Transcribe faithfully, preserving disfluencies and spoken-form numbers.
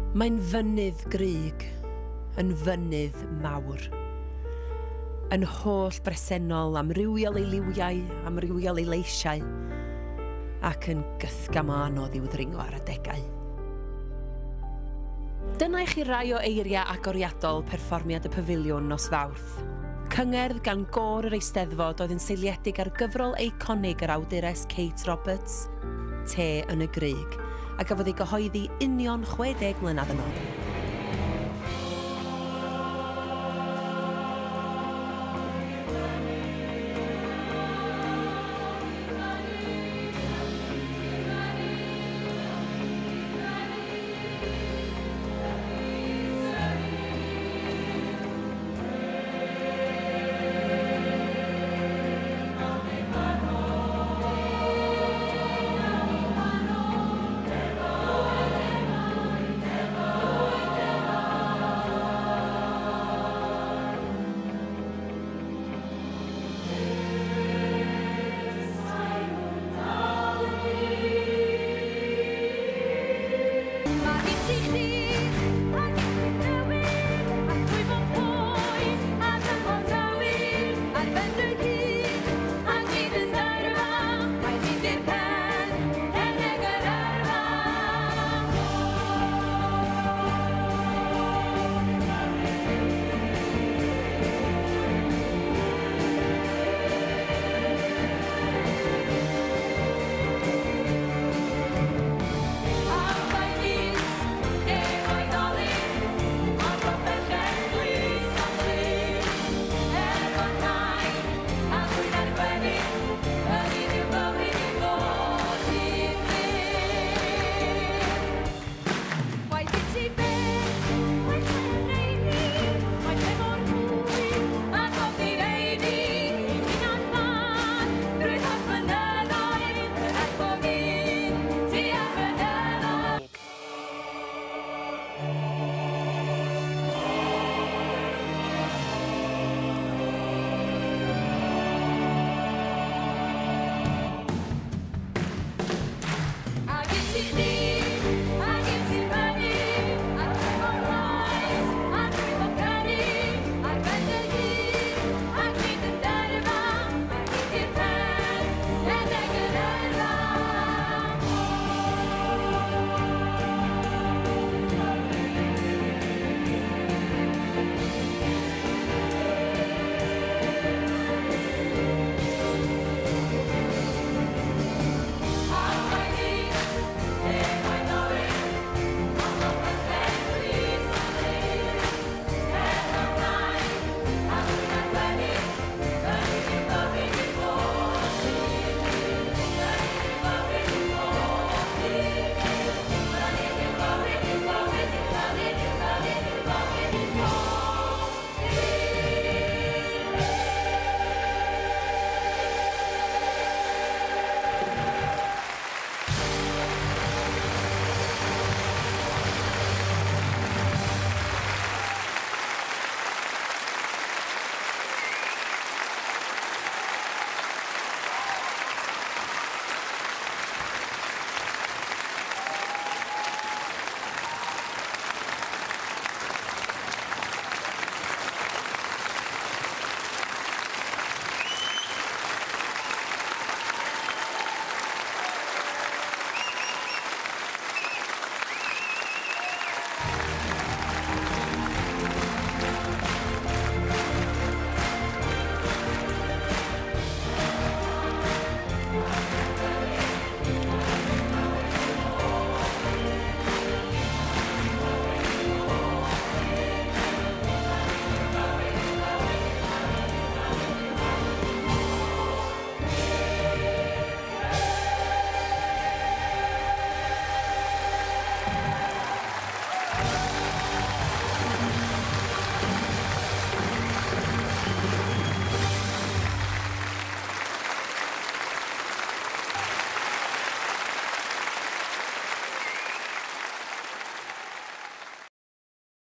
Mae'n fynydd gryg, yn fynydd mawr. Yn holl bresennol, amrywiol ei liwiau, amrywiol ei leisiau, ac yn gythgam o anodd i'w ddringo ar adegau. Dyna i chi rai o eiriau agoriadol perfformiad y Pafiliwn nos Fawrth. Cyngerdd gan Gôr yr Eisteddfod oedd yn seiliedig ar gyfrol eiconig yr awdures Kate Roberts, Te yn y Grug, a gafodd ei gyhoeddi union chwedeg mlynedd yn ôl. Mae gen ti chdi